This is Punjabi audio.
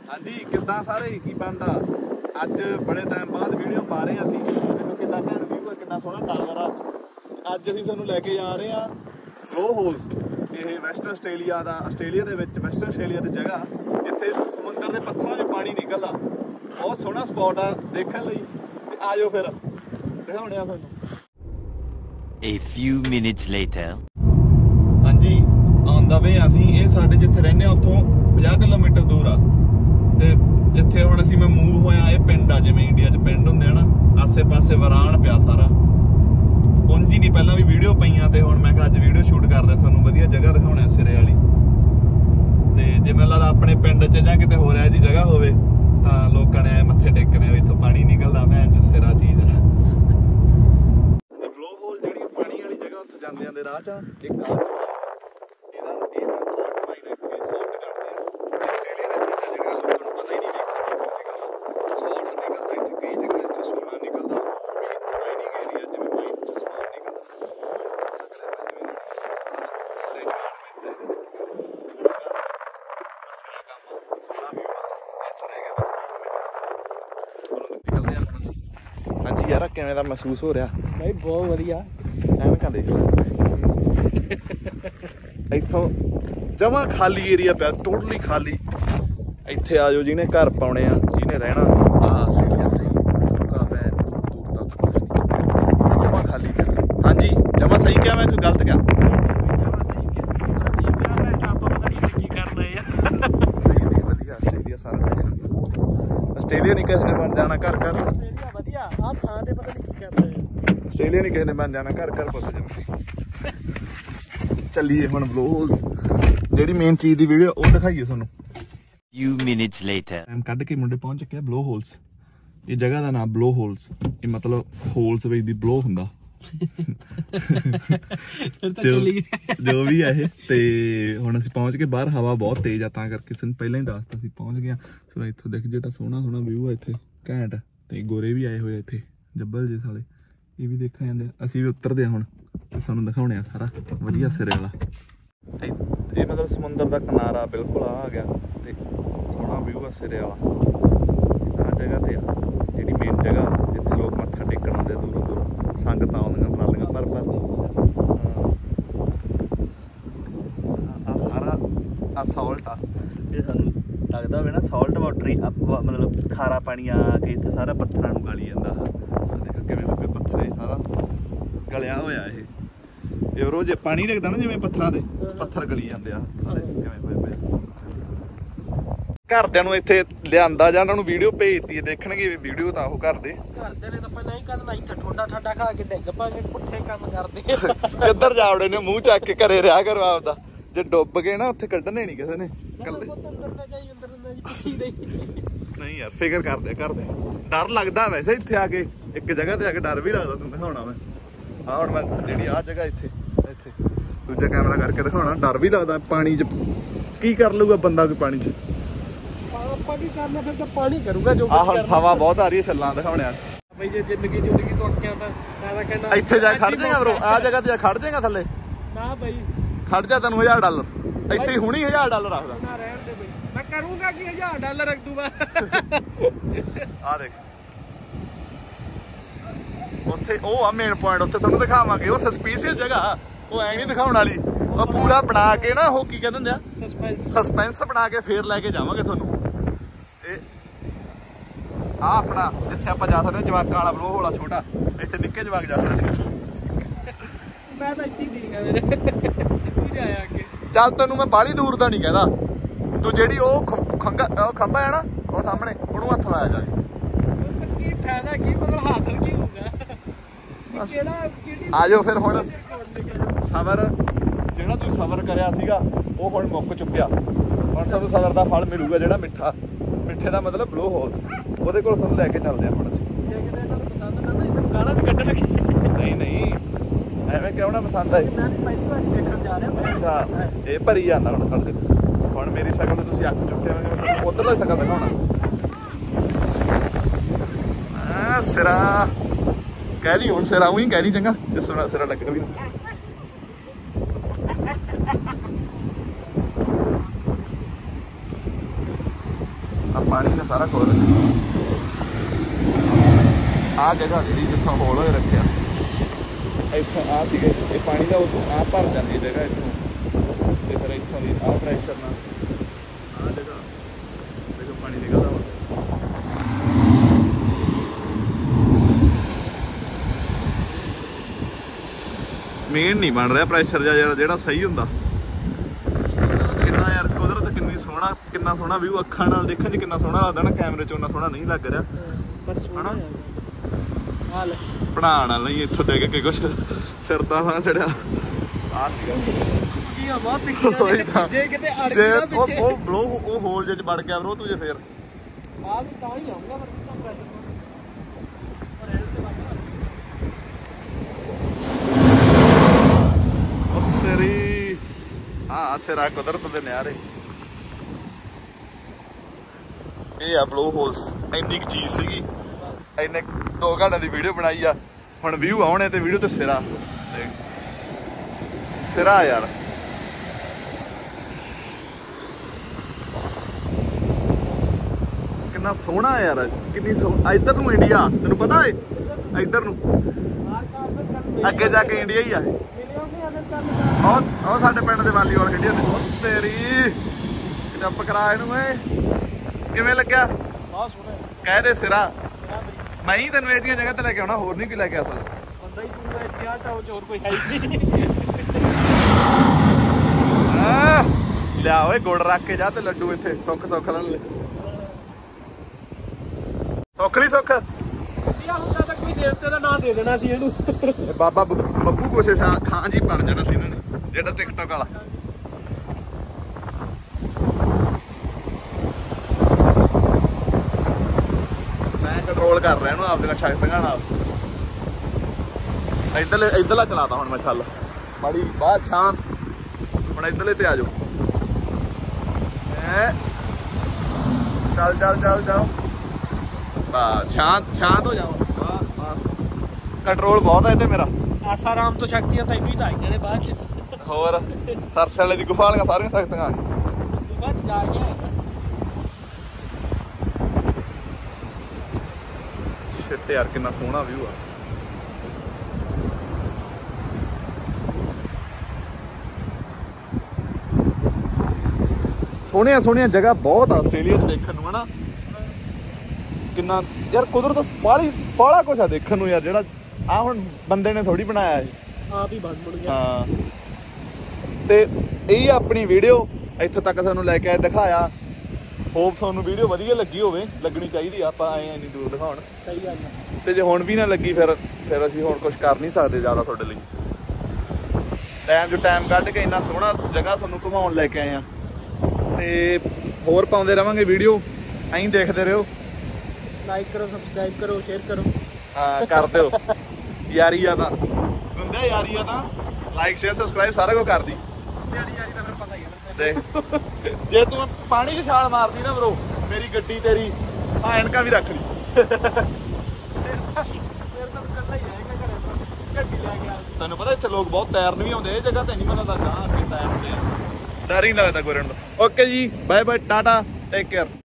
ਹਾਂਜੀ ਕਿੱਦਾਂ ਸਾਰੇ ਕੀ ਬਣਦਾ ਅੱਜ ਬੜੇ ਟਾਈਮ ਬਾਅਦ ਵੀਡੀਓ ਪਾ ਰਹੇ ਅਸੀਂ ਦੇਖੋ ਕਿੰਨਾ ਘੈਂਟ ਵਿਊ ਹੈ ਕਿੰਨਾ ਸੋਹਣਾ ਟਾਵਰ ਆ ਅੱਜ ਅਸੀਂ ਤੁਹਾਨੂੰ ਲੈ ਕੇ ਜਾ ਰਹੇ ਆ ਬਲੋ ਹੋਲਸ ਇਹ ਵੈਸਟਰਨ ਆਸਟ੍ਰੇਲੀਆ ਦੇ ਵਿੱਚ ਵੈਸਟਰਨ ਆਸਟ੍ਰੇਲੀਆ ਦੀ ਜਗ੍ਹਾ ਜਿੱਥੇ ਸਮੁੰਦਰ ਦੇ ਪੱਥਰਾਂ 'ਚ ਪਾਣੀ ਨਿਕਲਦਾ ਬਹੁਤ ਸੋਹਣਾ ਸਪੌਟ ਆ ਦੇਖਣ ਲਈ ਤੇ ਆ ਜਾਓ ਫਿਰ ਦਿਖਾਉਣੇ ਆ ਤੁਹਾਨੂੰ A few minutes later ਹਾਂਜੀ ਆਨ ਦਾ ਵੇ ਅਸੀਂ ਇਹ ਸਾਡੇ ਜਿੱਥੇ ਰਹਿੰਦੇ ਆ ਉੱਥੋਂ 50 ਕਿਲੋਮੀਟਰ ਦੂਰ ਆ ਤੇ ਜਿੱਥੇ ਹੁਣ ਅਸੀਂ ਮੈਂ ਮੂਵ ਹੋਇਆ ਇਹ ਪਿੰਡ ਆ ਜਿਵੇਂ ਇੰਡੀਆ 'ਚ ਪਿੰਡ ਹੁੰਦੇ ਆ ਨਾ ਆਸੇ ਪਾਸੇ ਵਰਾਨ ਪਿਆ ਸਾਰਾ ਪਹੁੰਚੀ ਨਹੀਂ ਪਹਿਲਾਂ ਵੀ ਵੀਡੀਓ ਪਈਆਂ ਤੇ ਹੁਣ ਮੈਂ ਕਿਹਾ ਅੱਜ ਵੀਡੀਓ ਸ਼ੂਟ ਕਰਦੇ ਤੁਹਾਨੂੰ ਵਧੀਆ ਜਗ੍ਹਾ ਦਿਖਾਉਣੇ ਸਿਰੇ ਵਾਲੀ ਤੇ ਜੇ ਮੈਨੂੰ ਲੱਗਦਾ ਆਪਣੇ ਪਿੰਡ 'ਚ ਜਾਂ ਕਿਤੇ ਹੋਰ ਇਹੋ ਜਿਹੀ ਜਗ੍ਹਾ ਹੋਵੇ ਤਾਂ ਲੋਕਾਂ ਨੇ ਮੱਥੇ ਟੇਕਣੇ ਆ ਇੱਥੋਂ ਪਾਣੀ ਨਿਕਲਦਾ ਭੈਣ 'ਚ ਸਿਰਾ ਚੀਜ਼ ਆ ਬਲੋ ਹੋਲ ਜਿਹੜੀ ਪਾਣੀ ਵਾਲੀ ਜਗ੍ਹਾ ਉੱਥੇ ਜਾਂਦਿਆਂ ਦੇ ਰਾਹ 'ਚ ਇੱਕ ਆ ਹਾਂਜੀ ਯਾਰ ਕਿਵੇਂ ਦਾ ਮਹਿਸੂਸ ਹੋ ਰਿਹਾ ਭਾਈ ਬਹੁਤ ਵਧੀਆ ਐਨਕਾਂ ਦੇਖ ਇੱਥੋਂ ਜਮਾਂ ਖਾਲੀ ਏਰੀਆ ਪਿਆ ਟੋਟਲੀ ਖਾਲੀ ਇੱਥੇ ਆ ਜਾਓ ਜਿਹਨੇ ਘਰ ਪਾਉਣੇ ਆ ਜਿਹਨੇ ਰਹਿਣਾ ਆਹ ਆਸਟ੍ਰੇਲੀਆ ਸਹੀ ਸੁੱਕਾ ਪੈ ਦੂਰ ਤੱਕ ਕੁਛ ਨਹੀਂ ਜਮਾਂ ਖਾਲੀ ਪਿਆ ਹਾਂਜੀ ਜਮਾਂ ਸਹੀ ਕਿਹਾ ਮੈਂ ਕੋਈ ਗਲਤ ਕਿਹਾ ਵਧੀਆ ਆਸਟ੍ਰੇਲੀਆ ਸਾਰਾ ਆਸਟ੍ਰੇਲੀਆ ਨਹੀਂ ਕਿਸੇ ਨੇ ਬਣ ਜਾਣਾ ਘਰ ਵਧੀਆ ਆਹ ਥਾਂ ਤੇ ਪਤਾ ਨਹੀਂ ਕੀ ਕਰ ਰਹੇ ਆਸਟ੍ਰੇਲੀਆ ਨਹੀਂ ਕਿਸੇ ਨੇ ਬਣ ਜਾਣਾ ਘਰ ਪੁੱਤ ਜੰਮੇ ਚੱਲੀਏ ਹੁਣ ਬਲੋ ਹੋਲਸ ਜਿਹੜੀ ਮੇਨ ਚੀਜ਼ ਦੀ ਵੀਡੀਓ ਉਹ ਦਿਖਾਈਏ ਤੁਹਾਨੂੰ few minutes later ਟਾਈਮ ਕੱਢ ਕੇ ਮੁੰਡੇ ਪਹੁੰਚ ਚੁੱਕੇ ਆ ਬਲੋ ਹੋਲਸ ਇਹ ਜਗ੍ਹਾ ਦਾ ਨਾਮ ਬਲੋ ਹੋਲਸ ਇਹ ਮਤਲਬ ਹੋਲਸ ਵਿੱਚ ਦੀ ਬਲੋ ਹੁੰਦਾ ਜੋ ਵੀ ਹੈ ਇਹ ਤੇ ਹੁਣ ਅਸੀਂ ਪਹੁੰਚ ਕੇ ਬਾਹਰ ਹਵਾ ਬਹੁਤ ਤੇਜ਼ ਆ ਤਾਂ ਕਰਕੇ ਸਾਨੂੰ ਪਹਿਲਾਂ ਹੀ ਦੱਸਤਾ ਸੀ ਪਹੁੰਚ ਗਏ ਸੋ ਇੱਥੋਂ ਦੇਖ ਜੇ ਤਾਂ ਸੋਹਣਾ ਵਿਊ ਆ ਇੱਥੇ ਘੈਂਟ ਤੇ ਗੋਰੇ ਵੀ ਆਏ ਹੋਏ ਇੱਥੇ ਜੱਬਲ ਜੇ ਸਾਲੇ ਇਹ ਵੀ ਦੇਖਣ ਜਾਂਦੇ ਅਸੀਂ ਵੀ ਉਤਰਦੇ ਆ ਹੁਣ ਤੇ ਸਾਨੂੰ ਦਿਖਾਉਣੇ ਆ ਸਾਰਾ ਵਧੀਆ ਸਿਰੇ ਵਾਲਾ ਇਹ ਮਤਲਬ ਸਮੁੰਦਰ ਦਾ ਕਿਨਾਰਾ ਬਿਲਕੁਲ ਆ ਗਿਆ ਤੇ ਸੋਹਣਾ ਵਿਊ ਆ ਸਿਰੇ ਵਾਲਾ ਆਹ ਜਗ੍ਹਾ ਤੇ ਆ ਜਿਹੜੀ ਮੇਨ ਜਗ੍ਹਾ ਜਿੱਥੇ ਲੋਕ ਮੱਥਾ ਟੇਕਣ ਆਉਂਦੇ ਦੂਰੋਂ ਸੰਗਤਾਂ ਆਉਂਦੀਆਂ ਟਰਾਲੀਆਂ ਭਰ ਆ ਸਾਰਾ ਆ ਸਾਲਟ ਆ ਇਹ ਸਾਨੂੰ ਲੱਗਦਾ ਹੋਵੇ ਨਾ ਸਾਲਟ ਵਾਟਰ ਹੀ ਮਤਲਬ ਖਾਰਾ ਪਾਣੀ ਆ ਕੇ ਇੱਥੇ ਸਾਰਾ ਪੱਥਰਾਂ ਨੂੰ ਗਲੀ ਜਾਂਦਾ ਦੇਖੋ ਕਿਵੇਂ ਲੱਗੇ ਪੱਥਰ ਇਹ ਸਾਰਾ ਗਲਿਆ ਹੋਇਆ ਇਹ ਰੋਜ਼ ਪਾਣੀ ਲੱਗਦਾ ਨਾ ਜਿਵੇਂ ਪੱਥਰਾਂ ਦੇ ਪੱਥਰ ਗਲੀ ਜਾਂਦੇ ਆ ਕਿਵੇਂ ਹੋਏ ਪਏ ਘਰਦਿਆਂ ਨੂੰ ਇੱਥੇ ਲਿਆਂਦਾ ਜਾਂ ਉਹਨਾਂ ਨੂੰ ਵੀਡੀਓ ਭੇਜਤੀ ਦੇਖਣਗੇ ਵੀਡੀਓ ਤਾਂ ਉਹ ਘਰਦੇ ਨੇ ਤਾਂ ਪਹਿਲਾਂ ਹੀ ਕਹਿੰਦਾ ਇੱਥੇ ਠੋਡਾ ਠਾਡਾ ਖਾ ਕੇ ਡਿੱਗ ਪਾਂਗੇ ਪੁੱਠੇ ਕੰਮ ਕਰਦੇ ਕਿੱਧਰ ਜਾਵੜੇ ਨੇ ਮੂੰਹ ਚੱਕ ਕੇ ਘਰੇ ਰਿਹਾ ਕਰੋ ਆਪਦਾ ਜੇ ਡੁੱਬ ਗਏ ਨਾ ਉੱਥੇ ਕੱਢਣੇ ਨਹੀਂ ਕਿਸੇ ਨੇ ਨਹੀਂ ਯਾਰ ਫਿਕਰ ਕਰਦੇ ਡਰ ਲੱਗਦਾ ਵੈਸੇ ਇੱਥੇ ਆ ਕੇ ਇੱਕ ਜਗ੍ਹਾ ਤੇ ਆ ਕੇ ਡਰ ਵੀ ਲੱਗਦਾ ਤੁਹਾਨੂੰ ਦਿਖਾਉਣਾ ਮੈਂ ਆ ਹੁਣ ਮੈਂ ਜਿਹੜੀ ਆਹ ਜਗ੍ਹਾ ਇੱਥੇ ਦੂਜਾ ਕੈਮਰਾ ਕਰਕੇ ਦਿਖਾਉਣਾ ਡਰ ਵੀ ਲੱਗਦਾ ਪਾਣੀ 'ਚ ਕੀ ਕਰ ਲਊਗਾ ਬੰਦਾ ਕੋਈ ਪਾਣੀ 'ਚ ਆਪਾਂ ਕੀ ਕਰਨਾ ਫਿਰ ਤਾਂ ਪਾਣੀ ਕਰੂਗਾ ਜੋ ਆਹ ਹੁਣ ਹਵਾ ਬਹੁਤ ਆ ਰਹੀ ਹੈ ਛੱਲਾਂ ਦਿਖਾਉਣਿਆ ਬਈ ਜੇ ਜ਼ਿੰਦਗੀ ਤੋਂ ਅੱਕਿਆ ਤਾਂ ਮੈਂ ਕਹਿੰਦਾ ਇੱਥੇ ਜਾ ਖੜ ਜਾਏਗਾ ਬਰੋ ਆ ਜਗ੍ਹਾ ਤੇ ਖੜ ਜਾਏਗਾ ਥੱਲੇ ਨਾ ਬਈ ਖੜ ਜਾ ਤੈਨੂੰ $1000 ਇੱਥੇ ਹੁਣੀ $1000 ਰੱਖਦਾ ਨਾ ਰਹਿਣ ਦੇ ਬਈ ਮੈਂ ਕਰੂੰਗਾ ਕਿ $1000 ਰੱਖ ਦੂੰਗਾ ਆ ਦੇਖ ਉੱਥੇ ਉਹ ਆ ਮੇਨ ਪੁਆਇੰਟ ਉੱਥੇ ਤੁਹਾਨੂੰ ਦਿਖਾਵਾਂਗੇ ਉਹ ਸਸਪੀਸੀਅਸ ਜਗ੍ਹਾ ਉਹ ਐ ਨਹੀਂ ਦਿਖਾਉਣ ਵਾਲੀ ਉਹ ਪੂਰਾ ਬਣਾ ਕੇ ਨਾ ਉਹ ਕੀ ਕਹਿੰਦੇ ਹੁੰਦੇ ਆ ਸਸਪੈਂਸ ਬਣਾ ਕੇ ਫੇਰ ਲੈ ਕੇ ਜਾਵਾਂਗੇ ਤੁਹਾਨੂੰ ਇਹ ਆ ਆਪਣਾ ਜਿੱਥੇ ਆਪਾਂ ਜਾ ਸਕਦੇ ਹਾਂ ਜਵਾਕਾਂ ਵਾਲਾ ਬਲੋ ਹੋਲਾ ਛੋਟਾ ਇੱਥੇ ਨਿੱਕੇ ਜਵਾਕ ਜਾ ਸਕਦੇ ਮੈਂ ਤਾਂ ਇੱਥੇ ਠੀਕ ਆ ਮੇਰੇ ਜਾਇਆ ਅੱਗੇ ਚੱਲ ਤੈਨੂੰ ਮੈਂ ਬਾਹਲੀ ਦੂਰ ਦਾ ਨਹੀਂ ਕਹਿੰਦਾ ਤੂੰ ਜਿਹੜੀ ਉਹ ਖੰਭਾ ਹੈ ਨਾ ਉਹ ਸਾਹਮਣੇ ਉਹਨੂੰ ਹੱਥ ਲਾਇਆ ਜਾ ਕੀ ਫਾਇਦਾ ਕੀ ਮਤਲਬ ਹਾਸਲ ਕੀ ਹੋਊਗਾ ਆ ਜਾਓ ਫਿਰ ਹੁਣ ਸਬਰ ਜਿਹੜਾ ਤੂੰ ਸਬਰ ਕਰਿਆ ਸੀਗਾ ਉਹ ਹੁਣ ਮੁੱਕ ਚੁੱਕਿਆ ਹੁਣ ਤੁਹਾਨੂੰ ਸਬਰ ਦਾ ਫਲ ਮਿਲੂਗਾ ਜਿਹੜਾ ਮਿੱਠੇ ਦਾ ਮਤਲਬ ਬਲੋ ਹੋਲਸ ਉਹਦੇ ਕੋਲ ਤੁਹਾਨੂੰ ਲੈ ਕੇ ਚੱਲਦੇ ਆ ਹੁਣ ਅਸੀਂ ਗਾਲਾਂ ਵੀ ਕੱਢਣਗੇ ਨਹੀਂ ਐਵੇਂ ਕਿਉਂ ਨਾ ਪਸੰਦ ਆਏ ਮੈਂ ਪਹਿਲੀ ਵਾਰ ਦੇਖਣ ਜਾ ਰਿਹਾ ਅੱਛਾ ਇਹ ਭਰੀ ਜਾਂਦਾ ਹੁਣ ਸਾਡੇ ਹੁਣ ਮੇਰੀ ਸ਼ਕਲ ਤੇ ਤੁਸੀਂ ਅੱਖ ਚੁੱਕੇ ਹੋਗੇ ਉਧਰਲਾ ਸ਼ਕਲ ਦਿਖਾਉਣਾ ਸਿਰਾ ਕਹਿ ਲਈ ਹੁਣ ਸਿਰਾ ਉਹੀ ਕਹਿ ਲਈ ਚੰਗਾ ਜਿਸ ਤਰ੍ਹਾਂ ਸਿਰਾ ਲੱਗਣਾ ਵੀ पानी ने सारा खोल आ जगह जी जितों होल हो रखे इतों आ पानी का आ भर जाती जगह इतों तो फिर इतों की आ प्रैशर ना आ जगह देखो पानी निकलता वा मेन नहीं बन रहा प्रैशर जो सही होंगे यार कुदरत कितना सोहना व्यू अखां नाल देखण च कितना सोहना लगदा ना कैमरे च उन्ना सोहना नहीं लग रहा है पढ़ाण वाला ही इत्थों देख के कुछ फिरता सा चढ़िया होल जे बड़ गया ब्रो तुझे फिर तेरी हाँ सिरा कुदरत दे नज़ारे ये ब्लो होल्स इन्नी चीज सी इन्ने 2 घंटे की वीडियो बनाई आ हुण व्यू आने तो वीडियो तो सिरा सिरा यार कितना सोहना यार कितनी इधर नूं इंडिया तेनू पता है इधर नूं अगे जाके इंडिया ही है साडे पिंड दे वालीबाल इंडिया तेरी चुप करा इनू किवें लग्या कह दे सिरा मैं ही तेन इहदियां जगह ते लेके आउणा होर नहीं लेके आ सकदा लिया ओए गुड़ रख के जा ते लड्डू इत्थे सुख सुख ला ले सुख ली सुख बाबा बब्बू कुछ खां जी बन जाना सी इन्होंने जेड़ा टिकटॉक वाला मैं कंट्रोल कर रहा हूँ आपने शक्तियां नाल इधरला चलाता हूँ मैं छल बड़ी बात शांत हम इधरले ते आ जाओ चल चल चल जाओ शांत शांत हो जाओ कंट्रोल बहुत है मेरा आसाराम तो शक्तियां तैनू ही ताईयां ने बाद होर सरसे वाले दी गुफा वालियां सारियां शक्तियां गुफा च जा गया शिट यार कितना सोहना व्यू आ सोहणियां सोहणियां जगह बहुत आस्ट्रेलिया देखने नूं है ना कितना यार कुदरत बाला कुछ आ देखने नूं यार जेड़ा आ हुण बंदे ने थोड़ी बनाया है आप ही बन गया हाँ ते यही अपनी वीडियो इत्थे तक सानू लैके आए दिखाया होप सानू वीडियो वधिया लगी होवे लगनी चाहिए आपां आए इन्नी दूर दिखाउण सही गल ते जे हुण भी ना लगी फिर असीं हुण कुछ कर नहीं सकदे ज़्यादा तुहाडे लई टाइम कढ के इन्ना सोहना जगह सानू घुमाउण लैके आए आ ते होर पाउंदे रहांगे वीडियो ऐं देखदे रहियो लाइक करो सब्सक्राइब करो शेयर करो हाँ कर दो यारी आ तां बंदे यारी आ तां लाइक शेयर सब्सक्राइब सारा कुछ कर दी यारी का फिर पता ही है देख जे तू पानी च छाल मारदी ना ब्रो मेरी गड्डी तेरी ऐनका भी रख ली तेन पता इतने लोग बहुत तैरन भी आते जगह तो नहीं पता तैरते डर ही लगता गोरे ओके जी बाय बाय टाटा टेक केयर।